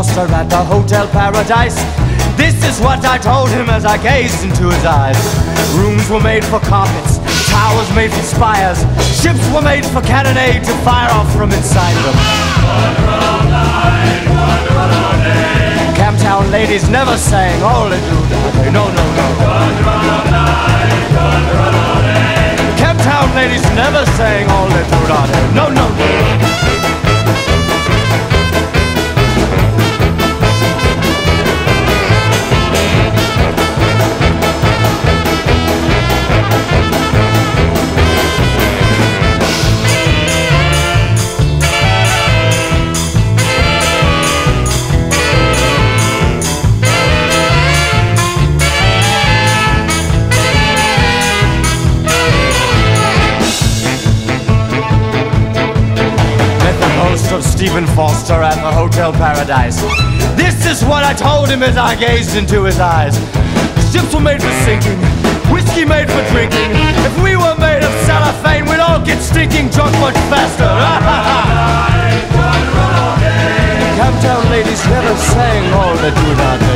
Foster at the Hotel Paradise. This is what I told him as I gazed into his eyes. Rooms were made for carpets, towers made for spires, ships were made for cannonade to fire off from inside them. Camptown ladies never sang "Ole-doo-dah-day." No, no, no. Camptown ladies never sang "Ole-doo-dah-day." No, no, no. Of Stephen Foster at the Hotel Paradise. This is what I told him as I gazed into his eyes. Ships were made for sinking, whiskey made for drinking. If we were made of cellophane, we'd all get stinking drunk much faster. Camptown ladies never sang "Ole-doo-dah-day."